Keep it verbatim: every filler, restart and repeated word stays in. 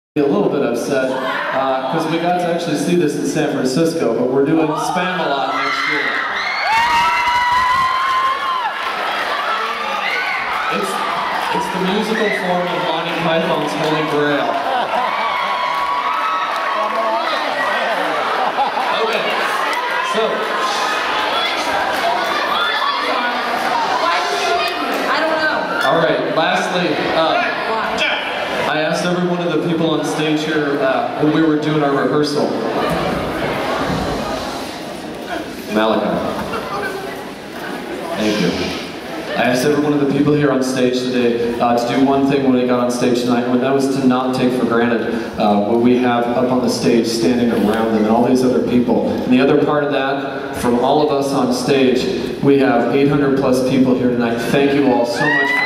A little bit upset because uh, we got to actually see this in San Francisco, but we're doing Spamalot next year. It's, it's the musical form of Monty Python's Holy Grail. Okay, so. I don't know. All right, lastly, uh, I asked every one of the people on stage here uh, when we were doing our rehearsal. Malachi. Thank you. I asked every one of the people here on stage today uh, to do one thing when they got on stage tonight, and that was to not take for granted uh, what we have up on the stage standing around them and all these other people. And the other part of that, from all of us on stage, we have eight hundred plus people here tonight. Thank you all so much.